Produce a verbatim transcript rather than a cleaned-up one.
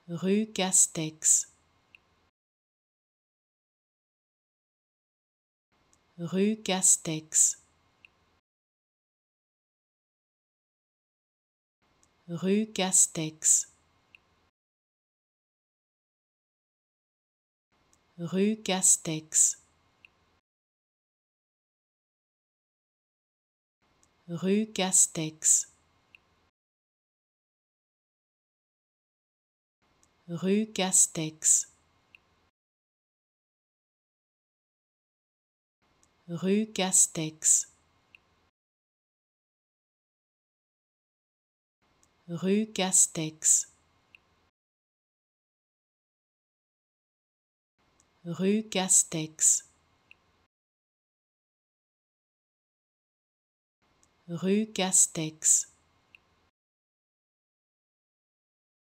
Rue Castex. Rue Castex. Rue Castex. Rue Castex. Rue Castex. Rue Castex. Rue Castex. Rue Castex. Rue Castex. Rue Castex.